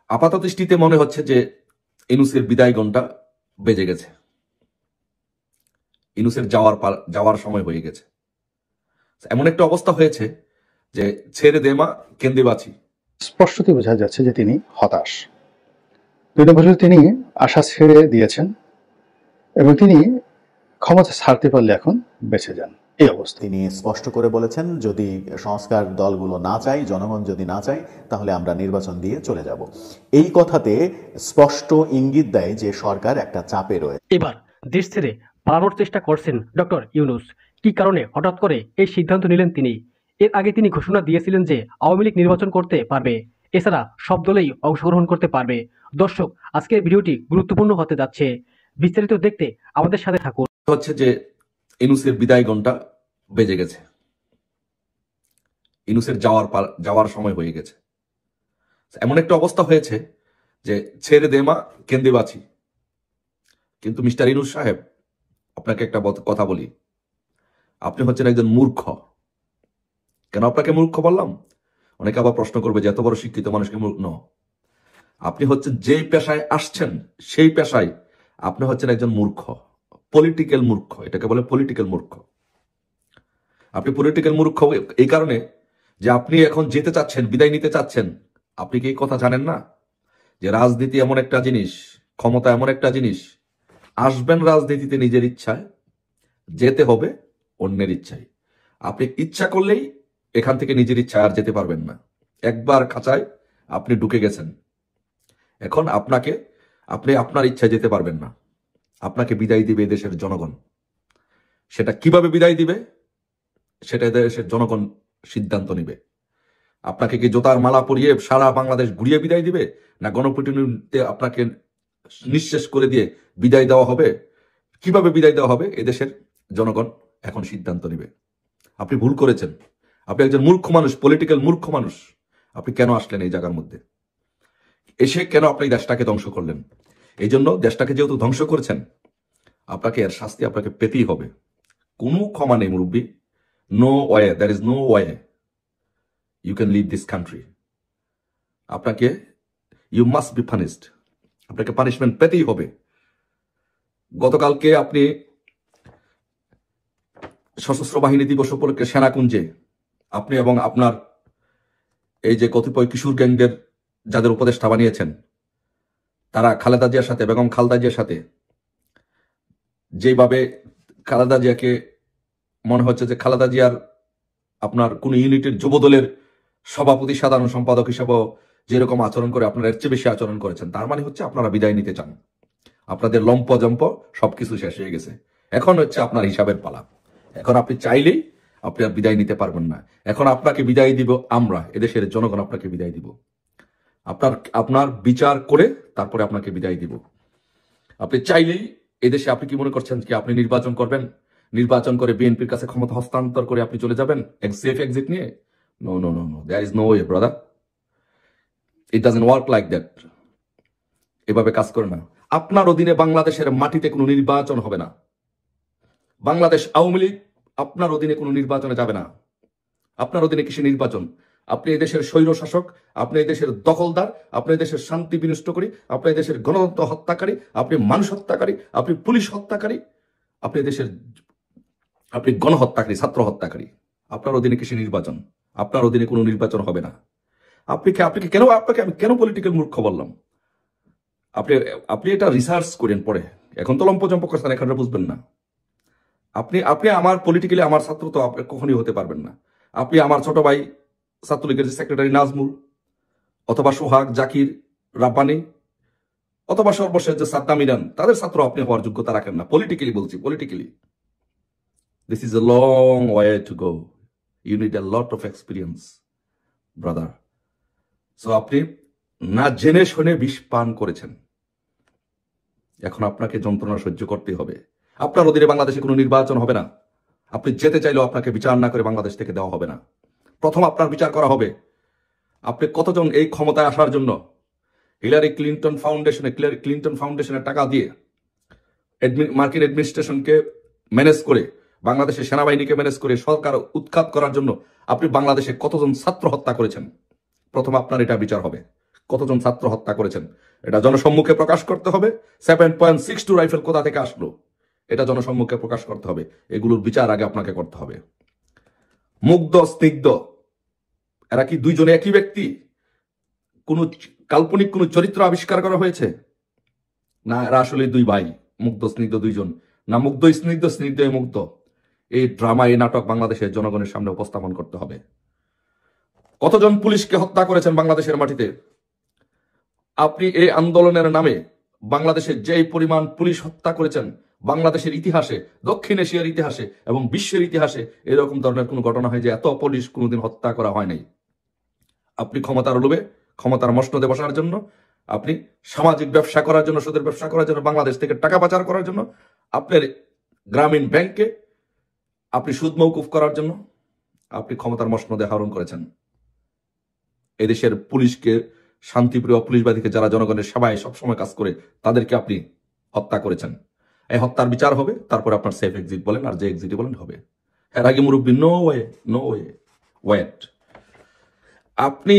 আপাত দৃষ্টিতে মনে হচ্ছে যে ইউনূসের বিদায় ঘণ্টা বেজে গেছে, ইউনূসের যাওয়ার সময় হয়ে গেছে। এমন একটা অবস্থা হয়েছে যে ছেড়ে দে মা কেন্দে বাঁচি। স্পষ্টতই বোঝা যাচ্ছে যে তিনি হতাশ। ২ নম্বরে তিনি আশা ছেড়ে দিয়েছেন এবং তিনি ক্ষমতা ছাড়তে পারলে এখন বেঁচে যান এই অবস্থা। তিনি স্পষ্ট করে বলেছেন, যদি সংস্কার দলগুলো না চায়, জনগণ যদি না চায়, তাহলে আমরা নির্বাচন দিয়ে চলে যাব। এই কথাতে স্পষ্ট ইঙ্গিত দেয় যে সরকার একটা চাপে রয়েছে। এবার দেশ ছেড়ে পালানোর চেষ্টা করছেন ডক্টর ইউনূস। কি কারণে হঠাৎ করে এই সিদ্ধান্ত নিলেন তিনি? এর আগে তিনি ঘোষণা দিয়েছিলেন যে আওয়ামী লীগ নির্বাচন করতে পারবে, এছাড়া সব দলেই অংশগ্রহণ করতে পারবে। দর্শক, আজকের ভিডিওটি গুরুত্বপূর্ণ হতে যাচ্ছে, বিস্তারিত দেখতে আমাদের সাথে থাকুন। হচ্ছে যে ইউনূসের বিদায় ঘণ্টা বেজে গেছে, ইউনূসের যাওয়ার সময় হয়ে গেছে। এমন একটা অবস্থা হয়েছে যে ছেড়ে দে মা কেন্দে বাঁচি। কিন্তু মিস্টার ইউনূস সাহেব, আপনাকে একটা কথা বলি, আপনি হচ্ছেন একজন মূর্খ। কেন আপনাকে মূর্খ বললাম? অনেকে আবার প্রশ্ন করবে যে এত বড় শিক্ষিত মানুষকে মূর্খ। আপনি হচ্ছেন যেই পেশায় আসছেন সেই পেশায় আপনি হচ্ছেন একজন মূর্খ, পলিটিক্যাল মূর্খ। এটাকে বলে পলিটিক্যাল মূর্খ। আপনি পলিটিক্যাল মূর্খ এই কারণে যে আপনি এখন যেতে চাচ্ছেন, বিদায় নিতে চাচ্ছেন। আপনি কি এই কথা জানেন না যে রাজনীতি এমন একটা জিনিস, ক্ষমতা এমন একটা জিনিস, আসবেন রাজনীতিতে নিজের ইচ্ছায়, যেতে হবে অন্যের ইচ্ছায়। আপনি ইচ্ছা করলেই এখান থেকে নিজের ইচ্ছায় আর যেতে পারবেন না। একবার খাঁচায় আপনি ঢুকে গেছেন, এখন আপনি আপনার ইচ্ছায় যেতে পারবেন না। আপনাকে বিদায় দিবে দেশের জনগণ। সেটা কিভাবে বিদায় দিবে সেটা দেশের জনগণ সিদ্ধান্ত নিবে। আপনাকে কি জোতার মালা পরিয়ে সারা বাংলাদেশ ঘুরিয়ে বিদায় দিবে, না গণপিটুনিতে আপনাকে নিঃশেষ করে দিয়ে বিদায় দেওয়া হবে? কিভাবে বিদায় দেওয়া হবে এদেশের জনগণ এখন সিদ্ধান্ত নিবে। আপনি ভুল করেছেন, আপনি একজন মূর্খ মানুষ, পলিটিক্যাল মূর্খ মানুষ। আপনি কেন আসলেন এই জায়গার মধ্যে? এসে কেন আপনি দেশটাকে ধ্বংস করলেন? এই জন্য দেশটাকে যেহেতু ধ্বংস করেছেন, আপনাকে এর শাস্তি আপনাকে পেতেই হবে। কোনো ক্ষমা নেই মুরব্বী। No way, there is no way you can leave this country. আপনাকে ইউ মাস্ট বি পানিশড। আপনাকে পানিশমেন্ট পেতেই হবে। গতকালকে আপনি সশস্ত্র বাহিনী দিবস উপলক্ষে সেনাকুঞ্জে আপনি এবং আপনার এই যে কতিপয় কিশোর গ্যাংদের যাদের উপদেষ্টা বানিয়েছেন, তারা খালেদা জিয়ার সাথে, বেগম খালেদা জিয়ার সাথে যেভাবে খালেদা জিয়াকে মনে হচ্ছে যে খালেদা জিয়ার আপনার কোন ইউনিটের যুবদলের সভাপতি, সাধারণ সম্পাদক হিসেবেও যেরকম আচরণ করে আপনারা এর চেয়ে বেশি আচরণ করেছেন। তার মানে হচ্ছে আপনারা বিদায় নিতে চান। আপনাদের লম্প জম্প সবকিছু শেষ হয়ে গেছে। এখন হচ্ছে আপনার হিসাবের পালা। এখন আপনি চাইলেই আপনি আর বিদায় নিতে পারবেন না। এখন আপনাকে বিদায় দিব আমরা, এদেশের জনগণ আপনাকে বিদায় দিব। আপনার বিচার করে তারপরে আপনাকে বিদায় দিব। আপনি চাইলেই এদেশে, আপনি কি মনে করছেন কি আপনি নির্বাচন করবেন, নির্বাচন করে বিএনপির কাছে ক্ষমতা হস্তান্তর করে আপনি চলে যাবেন সেফ এক্সিট নিয়ে? No no no no, there is no way brother. It doesn't work like that. এভাবে কাজ করে না। আপনার অধীনে বাংলাদেশের মাটিতে কোনো নির্বাচন হবে না। বাংলাদেশ আওয়ামী লীগ আপনার অধীনে কোনো নির্বাচনে যাবে না। আপনার অধীনে কিসে নির্বাচন? আপনি এই দেশের স্বৈর শাসক, আপনি এই দেশের দখলদার, আপনি এই দেশের শান্তি বিনষ্ট করি, আপনি এই দেশের গণতন্ত্র হত্যাকারী, আপনি মানুষ হত্যাকারী, আপনি পুলিশ হত্যাকারী, আপনি দেশের আপনি গণহত্যাকারী, ছাত্র হত্যাকারী। আপনার অধীনে কিসে নির্বাচন? আপনার অধীনে কোনো নির্বাচন হবে না। আপনাকে আমি কেন পলিটিক্যাল মূর্খ বললাম? আপনি এটা রিসার্চ করেন পরে। এখন তো লম্পজম্প করছেন, এখন বুঝবেন না। আপনি আমার পলিটিক্যালি আমার ছাত্র তো আপনি কখনই হতে পারবেন না। আপনি আমার ছোট ভাই ছাত্রলীগের সেক্রেটারি নাজমুল, অথবা সোহাগ, জাকির, রাব্বানি, অথবা সর্বশেষ যে সাদ্দাম ইরান, তাদের ছাত্র আপনি হওয়ার যোগ্যতা রাখেন না। পলিটিক্যালি বলছি, politically this is a long way to go. You need a lot of experience brother. So আপনি না জেনে শুনে বিষ পান করেছেন। এখন আপনাকে যন্ত্রণা সহ্য করতে হবে। আপনার অধীনে বাংলাদেশে কোনো নির্বাচন হবে না। আপনি যেতে চাইলেও আপনাকে বিচার না করে বাংলাদেশ থেকে দেওয়া হবে না। প্রথম আপনার বিচার করা হবে আপনি কতজন এই ক্ষমতায় আসার জন্য হিলারি ক্লিন্টন ফাউন্ডেশনের টাকা দিয়ে মার্কিন অ্যাডমিনিস্ট্রেশনকে ম্যানেজ করে, বাংলাদেশের সেনাবাহিনীকে ম্যানেজ করে সরকার উৎখাত করার জন্য আপনি বাংলাদেশে কতজন ছাত্র হত্যা করেছেন। প্রথম আপনার এটা বিচার হবে। কতজন ছাত্র হত্যা করেছেন এটা জনসম্মুখে প্রকাশ করতে হবে। 7.62 রাইফেল কোথা থেকে আসলো এটা জনসম্মুখে প্রকাশ করতে হবে। এগুলোর বিচার আগে আপনাকে করতে হবে। মুগ্ধ স্নিগ্ধ এরা কি দুইজনে একই ব্যক্তি? কোন কাল্পনিক কোন চরিত্র আবিষ্কার করা হয়েছে? না, এরা আসলে দুই ভাই, মুগ্ধ স্নিগ্ধ দুইজন, না মুগ্ধ স্নিগ্ধ, স্নিগ্ধ মুগ্ধ। এই ড্রামা, এই নাটক বাংলাদেশের জনগণের সামনে উপস্থাপন করতে হবে। কতজন পুলিশকে হত্যা করেছেন বাংলাদেশের মাটিতে? আপনি এই আন্দোলনের নামে বাংলাদেশের যে পরিমাণ পুলিশ হত্যা করেছেন, বাংলাদেশের ইতিহাসে, দক্ষিণ এশিয়ার ইতিহাসে এবং বিশ্বের ইতিহাসে এরকম ধরনের কোনো ঘটনা হয় যে এত পুলিশ কোনোদিন হত্যা করা হয় নাই। আপনি ক্ষমতার লোভে, ক্ষমতার মসনদে বসার জন্য, আপনি সামাজিক ব্যবসা করার জন্য, সুদের ব্যবসা করার জন্য, বাংলাদেশ থেকে টাকা পাচার করার জন্য, আপনার গ্রামীণ ব্যাংকে আপনি সুদ মওকুফ করার জন্য আপনি ক্ষমতার মসনদে আহরণ করেছেন। এদেশের পুলিশকে, শান্তিপ্রিয় পুলিশ বাহিনীকে, যারা জনগণের সেবায় সবসময় কাজ করে, তাদেরকে আপনি হত্যা করেছেন। এই হত্যার বিচার হবে, তারপরে আপনার সেফ এক্সিট বলেন আর যে এক্সিটই বলেন হবে। এর আগে মুরব্বী no way, no way, wait. আপনি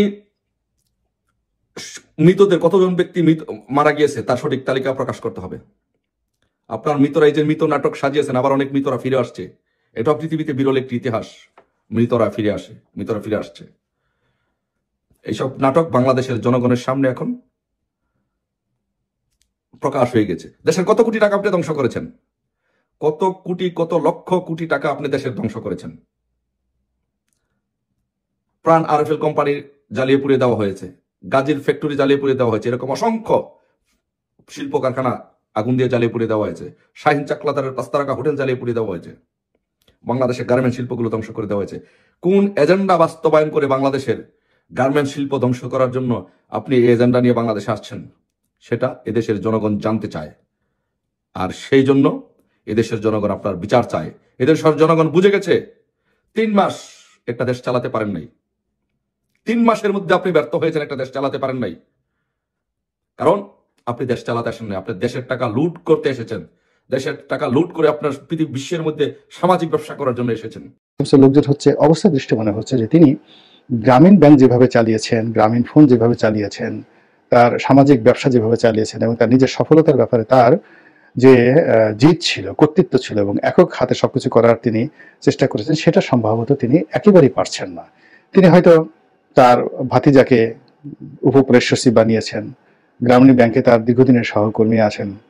মৃতদের, কতজন ব্যক্তি মারা গিয়েছে তার সঠিক তালিকা প্রকাশ করতে হবে। আপনার মৃতরা, এই যে মৃত নাটক সাজিয়েছেন, আবার অনেক মৃতরা ফিরে আসছে, এটা পৃথিবীতে বিরল একটি ইতিহাস। মৃতরা ফিরে আসে, মৃতরা ফিরে আসছে। এইসব নাটক বাংলাদেশের জনগণের সামনে এখন প্রকাশ হয়ে গেছে। দেশের কত কোটি টাকা আপনি ধ্বংস করেছেন, কত কোটি, কত লক্ষ কোটি টাকা আপনি দেশের ধ্বংস করেছেন। প্রাণ আরএফএল কোম্পানি জ্বালিয়ে পুড়িয়ে দেওয়া হয়েছে, গাজীর ফ্যাক্টরি জ্বালিয়ে পুড়িয়ে দেওয়া হয়েছে, এরকম অসংখ্য শিল্প কারখানা আগুন দিয়ে জ্বালিয়ে পুড়িয়ে দেওয়া হয়েছে। শাহিন চাকলাদারের 5 তারকা হোটেল জ্বালিয়ে পুড়িয়ে দেওয়া হয়েছে। বাংলাদেশের গার্মেন্ট শিল্পগুলো ধ্বংস করে দেওয়া হয়েছে। কোন এজেন্ডা বাস্তবায়ন করে বাংলাদেশের গার্মেন্ট শিল্প ধ্বংস করার জন্য আপনি এই এজেন্ডা নিয়ে বাংলাদেশে আসছেন, সেটা এদেশের জনগণ জানতে চায়। আর সেই জন্য এদেশের জনগণ আপনার বিচার চায়। এদেশের জনগণ বুঝে গেছে 3 মাস একটা দেশ চালাতে পারেন নাই। 3 মাসের মধ্যে আপনি ব্যর্থ হয়েছেন, একটা দেশ চালাতে পারেন নাই। কারণ আপনি দেশ চালাতে আসেন না, আপনি দেশের টাকা লুট করতে এসেছেন। দেশের টাকা লুট করে আপনার পৃথিবী, বিশ্বের মধ্যে সামাজিক ব্যবসা করার জন্য এসেছেন। লোকজন হচ্ছে অবস্থা দৃষ্টি মনে হচ্ছে যে তিনি গ্রামীণ ব্যাংক যেভাবে চালিয়েছেন, গ্রামীণ ফোন যেভাবে চালিয়েছেন, তার সামাজিক ব্যবসা যেভাবে চালিয়েছেন এবং তার নিজের সফলতার ব্যাপারে তার যে জিত ছিল, কর্তৃত্ব ছিল এবং একক হাতে সবকিছু করার তিনি চেষ্টা করেছেন, সেটা সম্ভবত তিনি একেবারেই পারছেন না। তিনি হয়তো তার ভাতিজাকে উপপ্রেস সচিব বানিয়েছেন, গ্রামীণ ব্যাংকে তার দীর্ঘদিনের সহকর্মী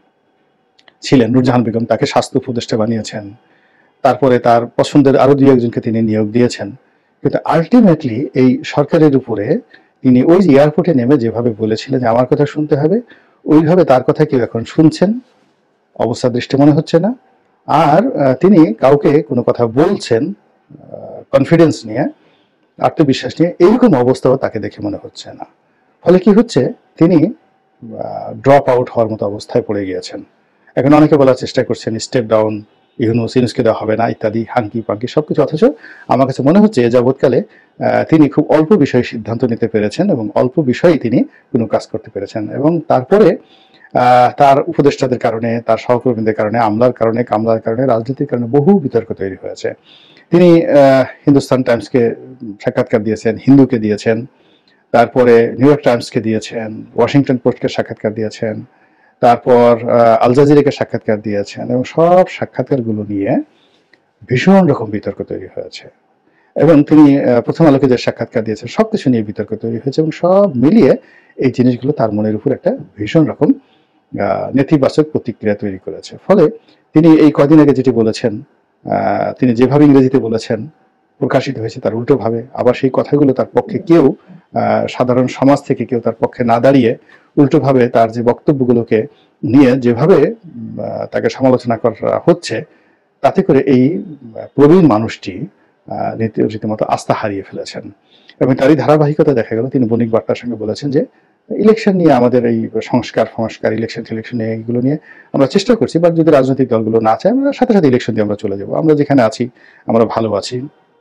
ছিলেন নূরজাহান বেগম, তাকে স্বাস্থ্য উপদেষ্টা বানিয়েছেন, তারপরে তার পছন্দের আরো 2-1 জনকে তিনি নিয়োগ দিয়েছেন। কিন্তু আলটিমেটলি এই সরকারের উপরে তিনি ওই এয়ারপোর্টে নেমে যেভাবে বলেছিলেন যে আমার কথা শুনতে হবে, ওইভাবে তার কথা কেউ এখন শুনছেন অবস্থা দৃষ্টি মনে হচ্ছে না। আর তিনি কাউকে কোনো কথা বলছেন কনফিডেন্স নিয়ে, আত্মবিশ্বাস নিয়ে, এইরকম অবস্থাও তাকে দেখে মনে হচ্ছে না। ফলে কি হচ্ছে, তিনি ড্রপ আউট হওয়ার মতো অবস্থায় পড়ে গিয়েছেন। এখন অনেকে বলার চেষ্টা করছেন স্টেপ ডাউন, ইউনুসকে দেওয়া হবে না ইত্যাদি, হাঙ্কি পাঙ্কি সবকিছু। অথচ আমার কাছে মনে হচ্ছে এ যাবৎকালে তিনি খুব অল্প বিষয়ে সিদ্ধান্ত নিতে পেরেছেন এবং অল্প বিষয়েই তিনি কোনো কাজ করতে পেরেছেন। এবং তারপরে তার উপদেষ্টাদের কারণে, তার সহকর্মীদের কারণে, আমলার কারণে, কামলার কারণে, রাজনীতির কারণে বহু বিতর্ক তৈরি হয়েছে। তিনি হিন্দুস্তান টাইমসকে সাক্ষাৎকার দিয়েছেন, হিন্দুকে দিয়েছেন, তারপরে নিউ ইয়র্ক টাইমসকে দিয়েছেন, ওয়াশিংটন পোস্টকে সাক্ষাৎকার দিয়েছেন, তারপর আল জাজিরাকে সাক্ষাৎকার দিয়েছেন এবং সব সাক্ষাৎকারগুলো নিয়ে ভীষণ রকম বিতর্ক তৈরি হয়েছে। এবং তিনি প্রথম আলোকে যে সাক্ষাৎকার দিয়েছেন, সবকিছু নিয়ে বিতর্ক তৈরি হয়েছে এবং সব মিলিয়ে এই জিনিসগুলো তার মনের উপর একটা ভীষণ রকম নেতিবাচক প্রতিক্রিয়া তৈরি করেছে। ফলে তিনি এই কদিন আগে যেটি বলেছেন, তিনি যেভাবে ইংরেজিতে বলেছেন, প্রকাশিত হয়েছে তার উল্টোভাবে। আবার সেই কথাগুলো তার পক্ষে কেউ, সাধারণ সমাজ থেকে কেউ তার পক্ষে না দাঁড়িয়ে উল্টোভাবে তার যে বক্তব্যগুলোকে নিয়ে যেভাবে তাকে সমালোচনা করা হচ্ছে, তাতে করে এই প্রবীণ মানুষটি রীতিমতো আস্থা হারিয়ে ফেলেছেন। এবং তারই ধারাবাহিকতা দেখা গেল তিনি বণিক বার্তার সঙ্গে বলেছেন যে ইলেকশন নিয়ে আমাদের এই সংস্কার, ইলেকশন নিয়ে এইগুলো নিয়ে আমরা চেষ্টা করছি, বাট যদি রাজনৈতিক দলগুলো না চায় আমরা সাথে সাথে ইলেকশন দিয়ে আমরা চলে যাবো, আমরা যেখানে আছি আমরা ভালো আছি,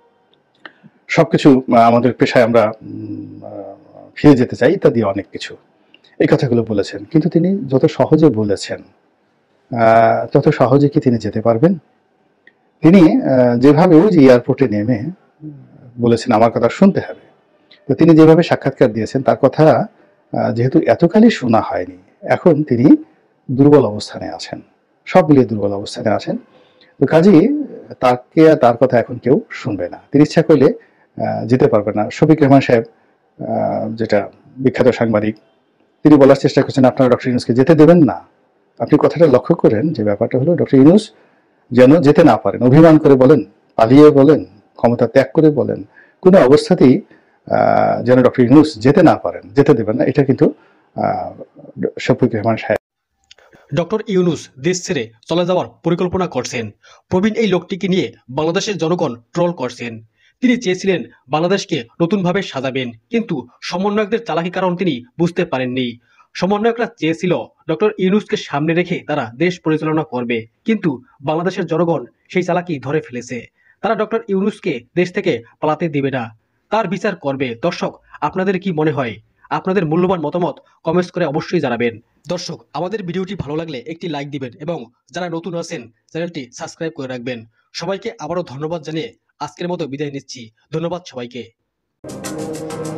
সবকিছু আমাদের পেশায় আমরা ফিরে যেতে চাই ইত্যাদি অনেক কিছু, এই কথাগুলো বলেছেন। কিন্তু তিনি যত সহজে বলেছেন, তত সহজে কি তিনি যেতে পারবেন? তিনি যেভাবে ওই যে এয়ারপোর্টে নেমে বলেছেন আমার কথা শুনতে হবে, তো তিনি যেভাবে সাক্ষাৎকার দিয়েছেন তার কথা যেহেতু এতকালই শোনা হয়নি, এখন তিনি দুর্বল অবস্থানে আছেন, সব মিলিয়ে দুর্বল অবস্থানে আছেন। তো কাজেই তার কথা এখন কেউ শুনবে না। তিনি ইচ্ছা করলে যেতে পারবেন না। শফিক রেহমান সাহেব, যেটা বিখ্যাত সাংবাদিক, তিনি বলার চেষ্টা করছেন আপনারা ডক্টর ইউনূসকে যেতে দেবেন না। আপনি কথাটা লক্ষ্য করেন যে ব্যাপারটা হলো ডক্টর ইউনূস যেন যেতে না পারেন, অভিমান করে বলেন, পালিয়ে বলেন, ক্ষমতা ত্যাগ করে বলেন, কোনো অবস্থাতেই যেন ডক্টর ইউনূস যেতে না পারেন, যেতে দেবেন না। এটা কিন্তু শফিক রেহমান সাহেব। ডক্টর ইউনূস দেশ ছেড়ে চলে যাওয়ার পরিকল্পনা করছেন। প্রবীণ এই লোকটিকে নিয়ে বাংলাদেশের জনগণ ট্রল করছেন। তিনি চেয়েছিলেন বাংলাদেশকে নতুনভাবে সাজাবেন, কিন্তু সমন্বয়কদের চালাকি কারণ তিনি বুঝতে পারেননি। সমন্বয়করা চেয়েছিল ডক্টর ইউনূসকে সামনে রেখে তারা দেশ পরিচালনা করবে, কিন্তু বাংলাদেশের জনগণ সেই চালাকি ধরে ফেলেছে। তারা ডক্টর ইউনূসকে দেশ থেকে পালাতে দিবে না, তার বিচার করবে। দর্শক, আপনাদের কি মনে হয়? আপনাদের মূল্যবান মতামত কমেন্টস করে অবশ্যই জানাবেন। দর্শক, আমাদের ভিডিওটি ভালো লাগলে একটি লাইক দিবেন এবং যারা নতুন আছেন চ্যানেলটি সাবস্ক্রাইব করে রাখবেন। সবাইকে আবারও ধন্যবাদ জানিয়ে আজকের মতো বিদায় নিচ্ছি। ধন্যবাদ সবাইকে।